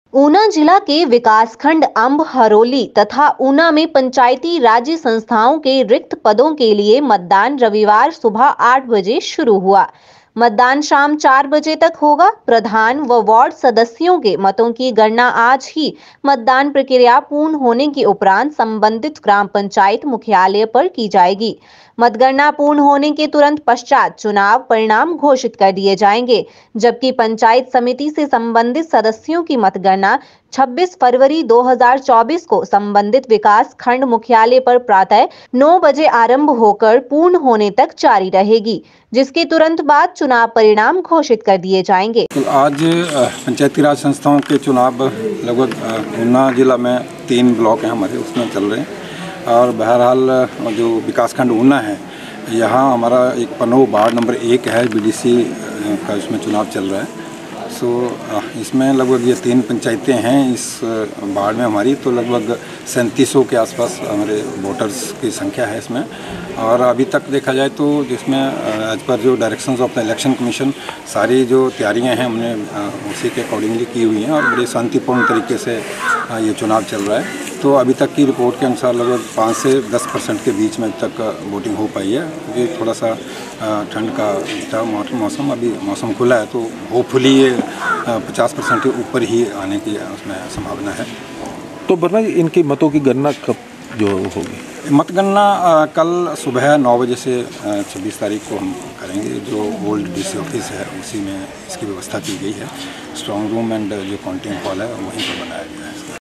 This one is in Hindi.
ऊना जिला के विकासखंड अंब हरोली तथा ऊना में पंचायती राज्य संस्थाओं के रिक्त पदों के लिए मतदान रविवार सुबह 8 बजे शुरू हुआ। मतदान शाम 4 बजे तक होगा। प्रधान व वार्ड सदस्यों के मतों की गणना आज ही मतदान प्रक्रिया पूर्ण होने के उपरांत संबंधित ग्राम पंचायत मुख्यालय पर की जाएगी। मतगणना पूर्ण होने के तुरंत पश्चात चुनाव परिणाम घोषित कर दिए जाएंगे, जबकि पंचायत समिति से संबंधित सदस्यों की मतगणना 26 फरवरी 2024 को संबंधित विकास खंड मुख्यालय पर प्रातः 9 बजे आरंभ होकर पूर्ण होने तक जारी रहेगी, जिसके तुरंत बाद चुनाव परिणाम घोषित कर दिए जाएंगे। तो आज पंचायती राज संस्थाओं के चुनाव लगभग ऊना जिला में 3 ब्लॉक हैं हमारे, उसमें चल रहे हैं। और बहरहाल जो विकासखंड ऊना है, यहाँ हमारा एक पन्नू वार्ड नंबर 1 है, बीडीसी का इसमें चुनाव चल रहा है। इसमें लगभग ये 3 पंचायतें हैं इस वार्ड में हमारी, तो लगभग 3700 के आसपास हमारे वोटर्स की संख्या है इसमें। और अभी तक देखा जाए तो जिसमें एज पर जो directions of the election commission सारी जो तैयारियां हैं हमने उसी के अकॉर्डिंगली की हुई हैं और बड़े शांतिपूर्ण तरीके से ये चुनाव चल रहा है। तो अभी तक की रिपोर्ट के अनुसार लगभग 5 से 10% के बीच में अभी तक वोटिंग हो पाई है, क्योंकि थोड़ा सा ठंड का मौसम, अभी मौसम खुला है, तो होपफुली ये 50% के ऊपर ही आने की उसमें संभावना है। तो बता इनकी मतों की गणना कब जो होगी? मतगणना कल सुबह 9 बजे से 26 तारीख को हम करेंगे। जो ओल्ड डीसी ऑफिस है उसी में इसकी व्यवस्था की गई है। स्ट्रॉन्ग रूम एंड जो काउंटिंग हॉल है वहीं पर बनाया गया है।